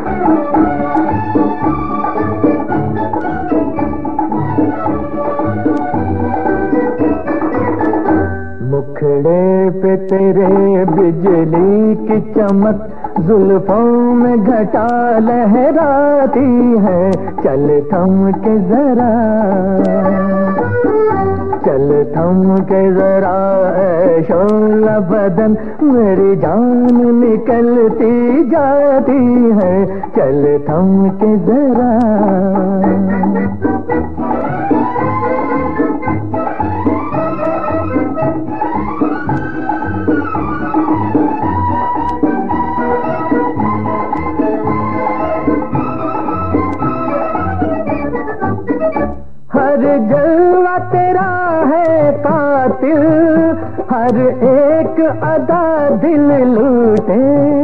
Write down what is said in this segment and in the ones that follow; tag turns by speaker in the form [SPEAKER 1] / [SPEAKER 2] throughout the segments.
[SPEAKER 1] मुखड़े पे तेरे बिजली की चमक, जुल्फों में घटा लहराती है। चल थम के जरा, चल थम के जरा ऐ शोला बदन, मेरी जान निकलती जाती है। चल थम के जरा। हर जलवा तेरा है कातिल, हर एक अदा दिल लूटे।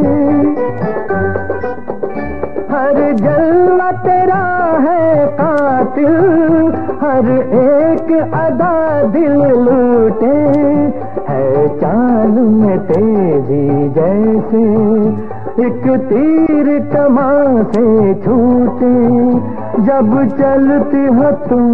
[SPEAKER 1] हर जलवा तेरा है कातिल, हर एक अदा दिल लूटे। है चाल में तेजी जैसे एक तीर कमान से छूटे। जब चलती हो तुम,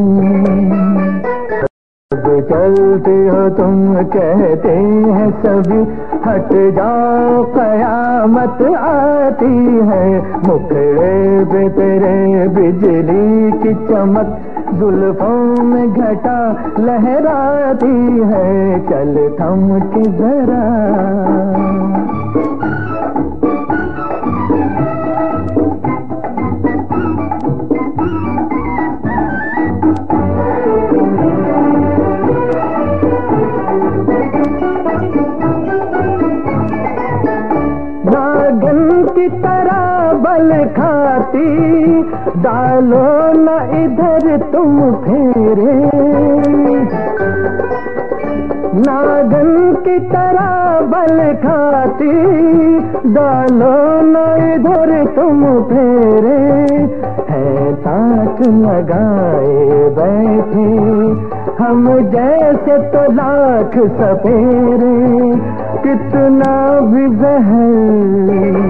[SPEAKER 1] जब चलती हो तुम, कहते हैं सभी हट जाओ कयामत आती है। मुखड़े पे तेरे बिजली की चमक, जुल्फों में घटा लहराती है। चल थम के जरा। नागिन की तरह बल खाती, डालो न इधर तुम फेरे। नागिन की तरह बल खाती, डालो न इधर तुम फेरे। है ताक लगाए बैठे हम जैसे तो लाख सपेरे। कितना भी जहर,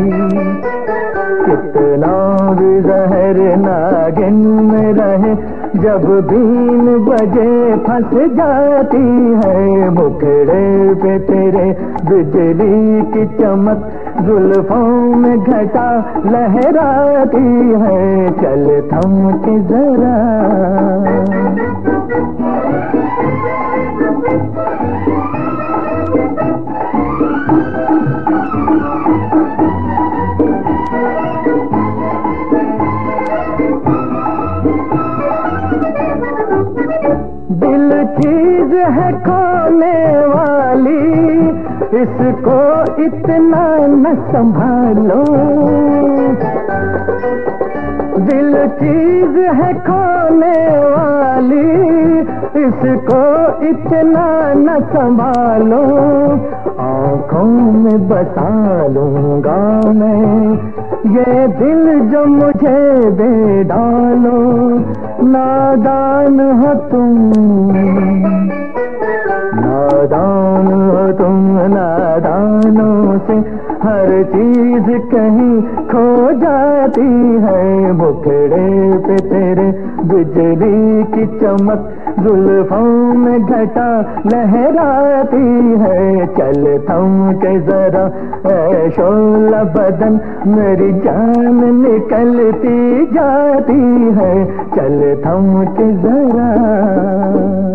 [SPEAKER 1] कितना भी जहर नागिन में रहे, जब बीन बजे फंस जाती है। मुखड़े पे तेरे बिजली की चमक, जुल्फों में घटा लहराती है। चल थम के जरा। दिल चीज है खोने वाली, इसको इतना न संभालो। दिल चीज है खोने वाली, इसको इतना न संभालो। आँखों में बसा लूंगा मैं ये दिल जो मुझे दे डालो। नादान हो तुम, नादान हो तुम, नादानों से हर चीज कहीं खो जाती है। मुखड़े पे तेरे बिजली की चमक, जुल्फों में घटा लहराती है। चल थम के जरा ऐ शोला बदन, मेरी जान निकलती जाती है। चल थम के जरा।